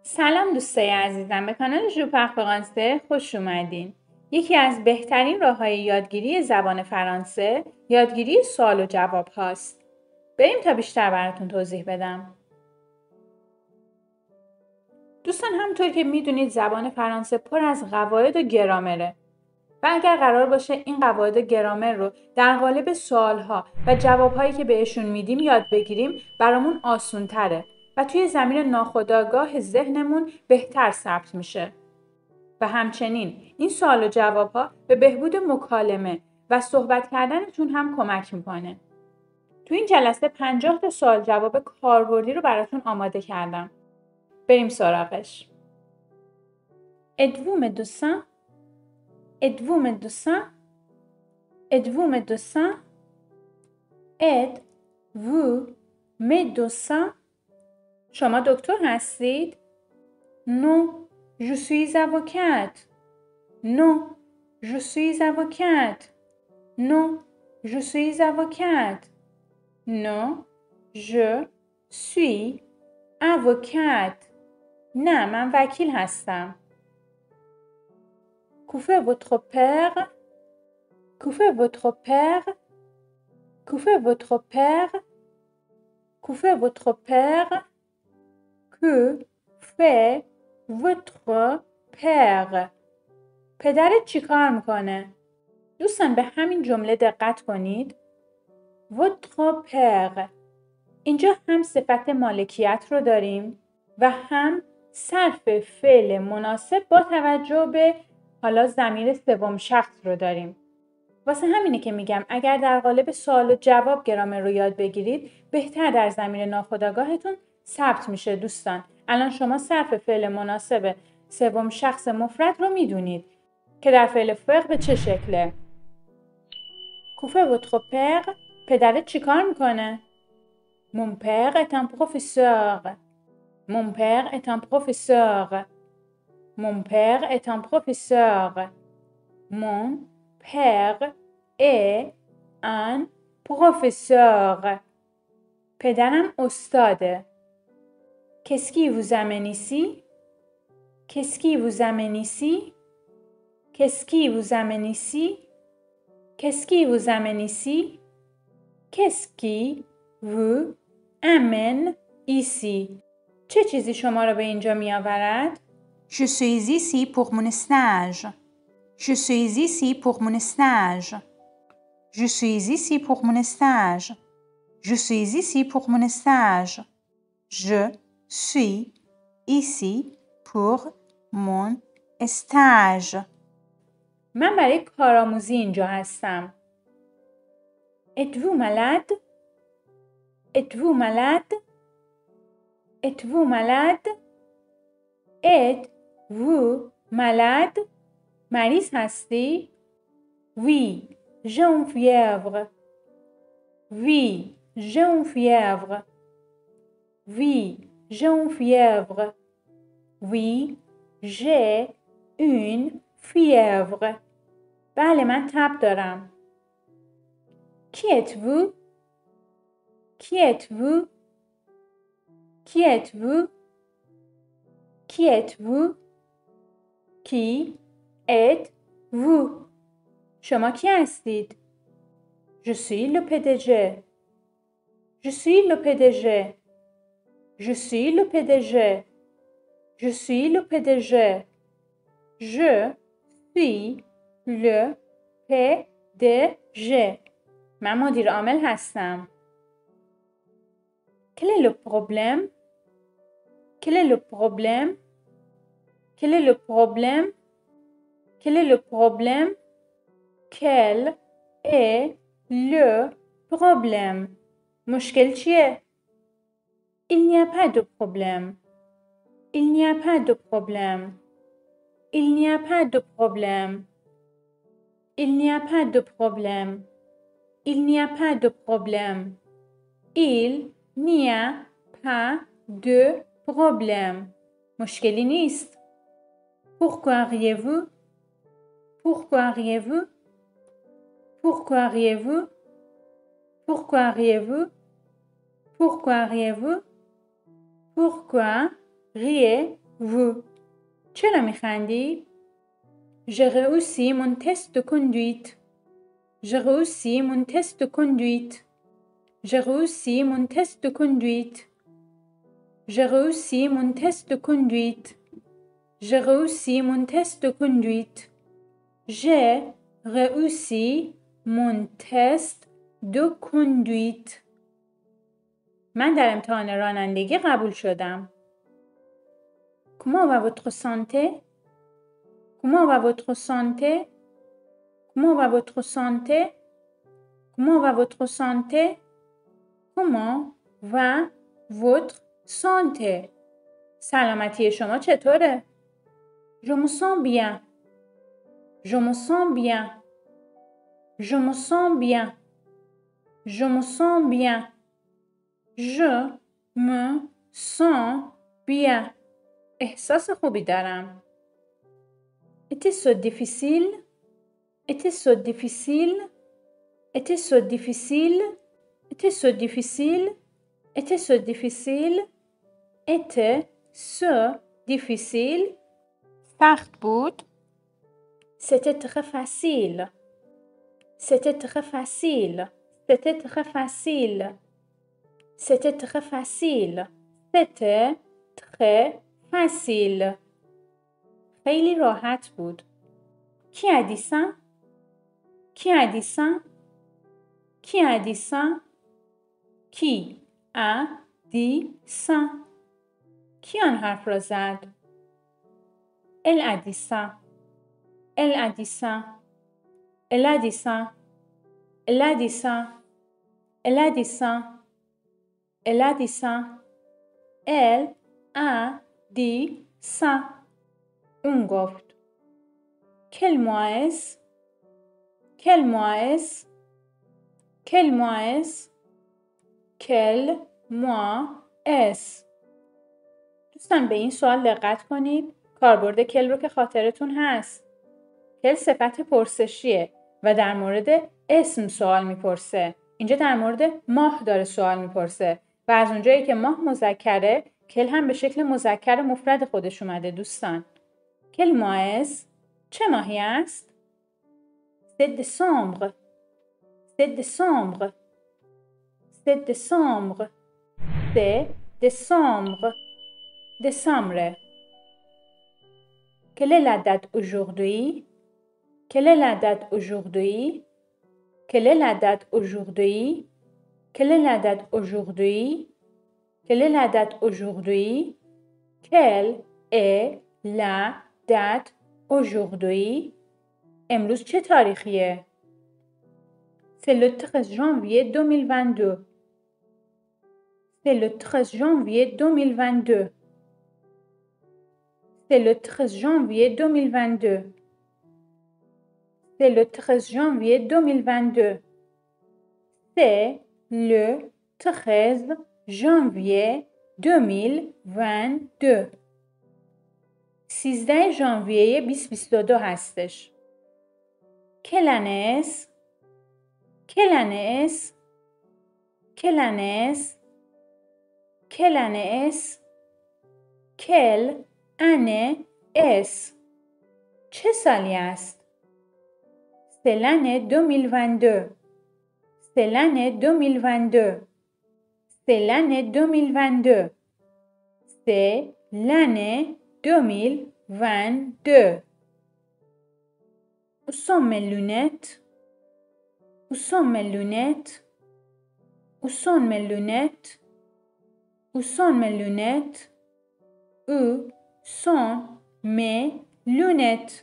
سلام دوستای عزیزم، به کانال ژوپر فرانسه خوش اومدین. یکی از بهترین راه‌های یادگیری زبان فرانسه یادگیری سوال و جواب هاست. بریم تا بیشتر براتون توضیح بدم. دوستان، همونطور که میدونید زبان فرانسه پر از قواعد و گرامره و اگر قرار باشه این قواعد و گرامر رو در قالب سوالها و جوابهایی که بهشون میدیم یاد بگیریم برامون آسون‌تره و توی زمین ناخودآگاه ذهنمون بهتر ثبت میشه. و همچنین این سوال و جوابها به بهبود مکالمه و صحبت کردنتون هم کمک میکنه. تو این جلسه 50 تا سوال جواب کاربردی رو براتون آماده کردم. بریم سراغش. Êtes-vous médecin? Êtes-vous médecin? Êtes-vous médecin? Êtes-vous médecin? شما دکتر هستید؟ Non, je suis avocate. Non, je suis avocate. Non, je suis avocate. Non, je suis avocate. نه، من وکیل هستم. Que fait votre père? Que fait votre père? Que fait votre père? Que fait votre père? Que fait votre père? پدرت چی کار میکنه؟ دوستان به همین جمله دقت کنید. votre père. اینجا هم صفت مالکیت رو داریم و هم صرف فعل مناسب با توجه به حالا ضمیر سوم شخص رو داریم. واسه همینه که میگم اگر در قالب سوال و جواب گرامر رو یاد بگیرید بهتر در ضمیر ناخودآگاهتون ثبت میشه. دوستان الان شما صرف فعل مناسب سوم شخص مفرد رو میدونید که در فعل فعل به چه شکله. Que fait votre père؟ پدرت چی کار میکنه؟ Mon père est un professeur. Mon père est un professeur. Mon père est un professeur. Mon père est un professeur. پدرم استاده. Qu'est-ce qui vous amène ici? Qu'est-ce qui vous amène ici? Qu'est-ce qui vous amène ici? Qu'est-ce qui vous amène ici? Qu'est-ce qui vous amène ici? چه چیزی شما را به اینجا می آورد؟ Je suis ici pour mon stage. Je suis ici pour mon stage. Je suis ici pour mon stage. Je suis ici pour mon stage. Je suis ici pour mon stage. من برای کارآموزی اینجا هستم. Êtes-vous malade? Êtes-vous malade? Êtes-vous malade? Êtes-vous malade? مریض هستی؟ Oui, j'ai une fièvre. Oui, j'ai une fièvre. Oui, j'ai une fièvre. Oui, j'ai une fièvre. بله، من تب دارم. Qui êtes-vous? Qui êtes-vous? Qui êtes-vous? Qui êtes-vous? Qui êtes-vous? شما کی هستید؟ Je suis le PDG. Je suis le PDG. Je suis le PDG. Je suis le PDG. Je suis le PDG. من مدیر عامل هستم. Quel est le problème? Quel est le problème? Quel est le problème? Quel est le problème? Quel est le problème? مشکل چیه؟ Il n'y a pas de problème. Il n'y a pas de problème. Il n'y a pas de problème. Il n'y a pas de problème. Il n'y a pas de problème. Il n'y a pas de problème. مشکلی نیست. Pourquoi riez-vous? Pourquoi riez-vous? Pourquoi riez-vous? Pourquoi riez-vous? Pourquoi riez-vous? Pourquoi riez vous چرا میخندی؟ J'ai réussi mon test de conduite. J'ai réussi mon test de conduite. J'ai réussi mon test de conduite. J'ai réussi mon test de conduite. J'ai réussi mon test de conduite. J'ai réussi mon test de conduite. من در امتحان رانندگی قبول شدم. Comment va votre santé? Comment va votre santé? Comment va votre santé? Comment va votre santé? Comment va votre santé? سلامتی شما چطوره؟ Je me sens bien. Je me sens bien. Je me sens bien. Je me sens bien. Je me sens bien. احساس خوبی دارم. Était ce difficile? Était ce difficile? Était ce difficile? Était ce difficile? Était ce difficile? Était ce difficile? سخت بود. C'était très facile. C'était très facile. C'était très facile. C'était très facile. C'était très facile. خیلی راحت بود. Qui a dit ça? Qui a dit ça? Qui a dit ça? Qui a dit ça? کی آن حرف را زد؟ Elle a dit ça. Elle a dit ça. Elle a dit ça. Elle a dit ça. Elle a dit ça. Elle a dit ça. Elle a dit ça. اون گفت. Quel mois est-ce? Quel mois est-ce? Quel mois est-ce? Quel mois est-ce? دوستان به این سوال دقت کنید. کاربرد کل رو که خاطرتون هست. کل صفت پرسشیه و در مورد اسم سوال میپرسه. اینجا در مورد ماه داره سوال میپرسه و از اونجایی که ماه مذکره کل هم به شکل مذکر مفرد خودش اومده دوستان. کل ماه است؟ چه ماهی است؟ C'est décembre. C'est décembre. C'est décembre. C'est décembre. Décembre. Quelle est la date aujourd'hui? Quelle est la date aujourd'hui? Quelle est la date aujourd'hui? Quelle est la date aujourd'hui? Quelle est la date aujourd'hui? Quelle est la date aujourd'hui? امروز چه تاریخیه؟ C'est le 13 janvier 2022. C'est le 13 janvier 2022. C'est le 13 janvier 2022. C'est le 13 janvier 2022. C'est le 13 janvier 2022. 13 ژانویه 2022 هستش. Quelle année est-ce? Quelle année est-ce? Quelle année est-ce? Quelle année est-ce? Quelle année est-ce? چه سالی است؟ C'est l'année 2022. C'est l'année 2022. C'est l'année 2022. C'est l'année 2022. Où sont mes lunettes? Où sont mes lunettes? Où sont mes lunettes? Où sont mes lunettes? Où sont mes lunettes?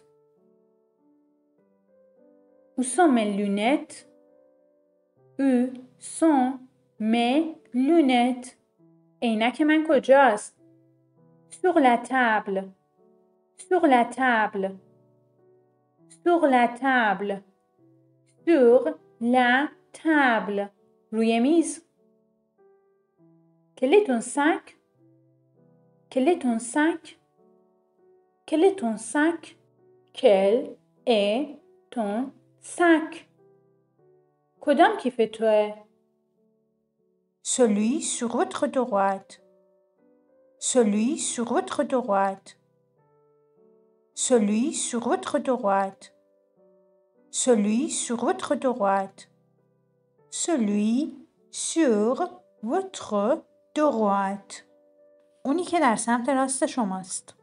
Où sont mes lunettes? Où sont mes lunettes? عینک من کجاست؟ Sur la table. Sur la table. Sur la table. Sur la table. روی میز. Quel est ton sac? Quel est ton sac? Quel est ton sac? Quel est ton sac? کدام کیف توه؟ Celui sur votre droite. Celui sur votre droite. Celui sur votre droite. Celui sur votre droite. Celui sur votre droite. اونی که در سمت راست شماست.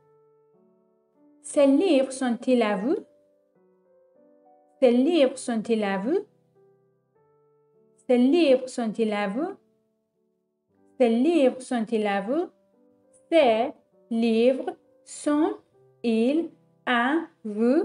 Ces livres sont-ils à vous? Ces livres sont-ils à vous? Ces livres sont-ils à vous? Ces livres sont-ils à vous? Ces livres sont-ils à vous?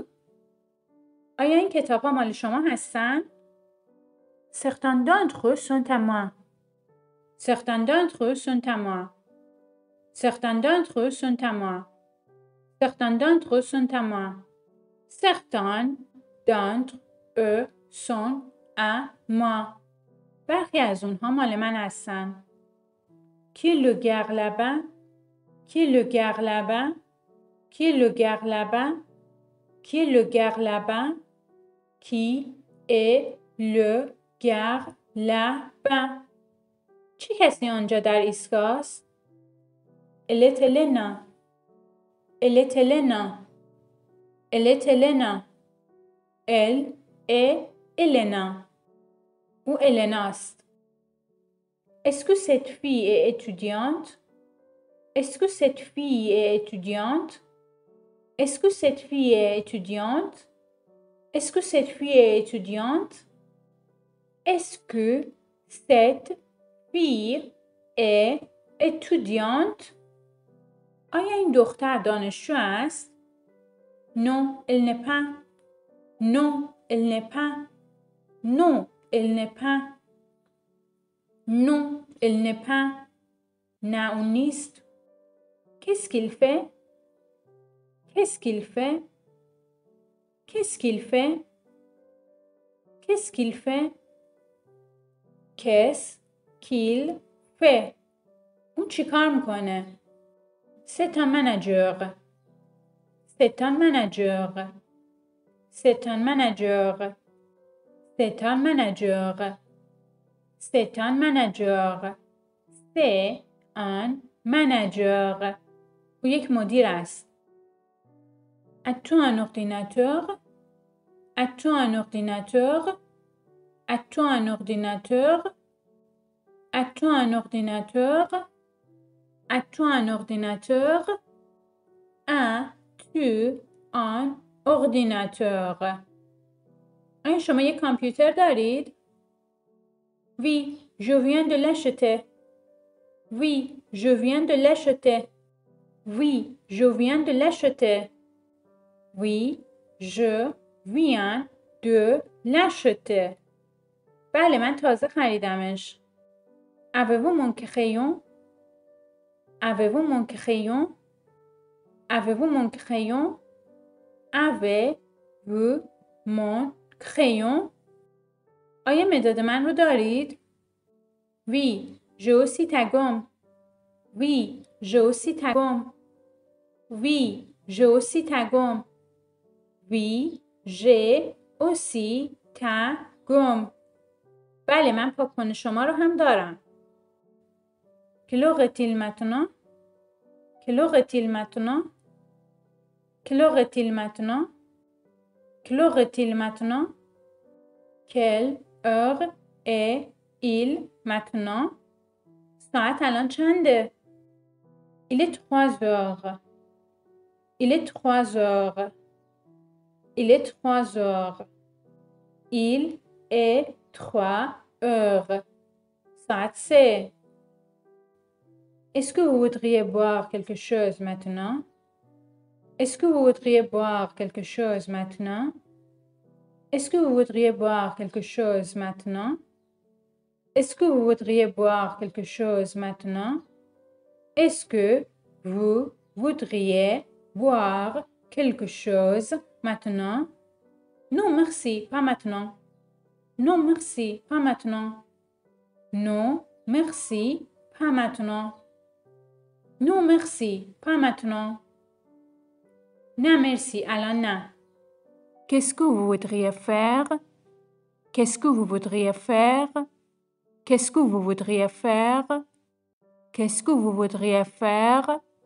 آیا این کتاب‌ها مال شما هستن؟ Certains d'entre eux sont à moi. Certains d'entre eux sont à moi. Certains d'entre eux sont à moi. Certains d'entre eux sont à moi. Certains d'entre eux sont à moi. برخی از اونها مال من هستن. Qui le garde là-bas? Qui le garde là-bas? Qui le garde là-bas? Qui le garde là-bas? Qui est le garde là-bas? چی کسی آنجا در ایستگاه است؟ Elle est Elena. Elle est Elena. Elle est Elena. Elle est Elena. او الناست. Est-ce que cette fille est étudiante? Est-ce que cette fille est étudiante? Est-ce que cette fille est étudiante? Est-ce que cette fille est étudiante? Est-ce que cette fille est étudiante? آیا این دختر دانشجو است؟ Non, elle n'est pas. Non, elle n'est pas. Non, elle n'est pas. Non, elle n'est pas. نه اون نیست. Qu'est-ce qu'il fait? Qu'est-ce qu'il fait? Qu'est-ce qu'il fait? Qu'est-ce qu'il fait? Qu'est-ce qu'il fait? اون چی کار میکنه؟ C'est un manager. C'est un manager. C'est un manager. C'est un manager. C'est un manager. C'est un manager. او یک مدیر است. As-tu un ordinateur? As-tu un ordinateur? As-tu un ordinateur? As-tu un ordinateur? As-tu un ordinateur? As-tu un ordinateur? آیا شما یک کامپیوتر دارید؟ Oui, je viens de l'acheter. Oui, je viens de l'acheter. Oui, je viens de l'acheter. Oui, je viens de l'acheter. بله من تازه خریدمش. Avez-vous mon crayon? Avez-vous mon crayon? Avez-vous mon crayon? Avez-vous mon crayon? آیا مداد من رو دارید؟ Oui, j'ai aussi ta gomme. Oui, j'ai aussi ta gomme. Oui, j'ai aussi ta gomme. Oui, j'ai aussi ta gomme. بله من پاکن شما رو هم دارم. Quelle heure est-il maintenant? Quelle heure est-il maintenant? Quelle heure est-il maintenant? Quelle heure est-il maintenant? Quelle heure est-il maintenant? ساعت الان چنده؟ Il est 3 heures. Il est 3 heures. Il est 3 heures. Il est 3 heures. ساعت 3. Est-ce que vous voudriez boire quelque chose maintenant? Est-ce que vous voudriez boire quelque chose maintenant? Est-ce que vous voudriez boire quelque chose maintenant? Est-ce que vous voudriez boire quelque chose maintenant? Est-ce que vous voudriez boire quelque chose maintenant? Non, merci, pas maintenant. Non, merci, pas maintenant. Non, merci, pas maintenant. Non, merci, pas maintenant. Non, merci, الان نه. Qu'est-ce que vous voudriez faire? Qu'est-ce que vous voudriez faire? Qu'est-ce que vous voudriez faire? Qu'est-ce que vous voudriez faire?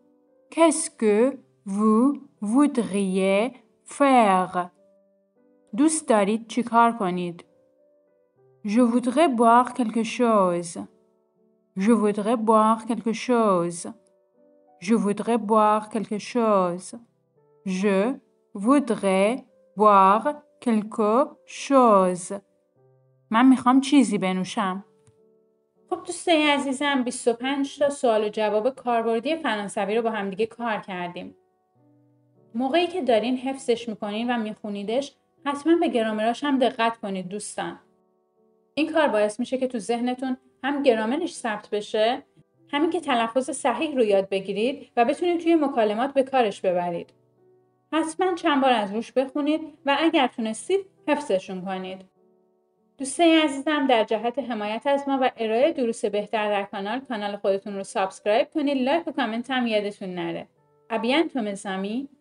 Qu'est-ce que vous voudriez faire? دوست دارید چیکار کنید؟ Je voudrais boire quelque chose. Je voudrais boire quelque chose. Je voudrais boire quelque chose. Je voudrais boire quelque chose. من میخوام چیزی بنوشم. خب دوستای عزیزم 25 تا سوال و جواب کاربردی فرانسوی رو با هم دیگه کار کردیم. موقعی که دارین حفظش میکنین و میخونیدش حتما به گرامراش هم دقت کنید دوستان. این کار باعث میشه که تو ذهنتون هم گرامرش ثبت بشه، همین که تلفظ صحیح رو یاد بگیرید و بتونید توی مکالمات به کارش ببرید. حتما چند بار از روش بخونید و اگر تونستید حفظشون کنید. دوستای عزیزم در جهت حمایت از ما و ارائه دروس بهتر در کانال خودتون رو سابسکرایب کنید، لایک و کامنت هم یادتون نره. ابیانتو مزامی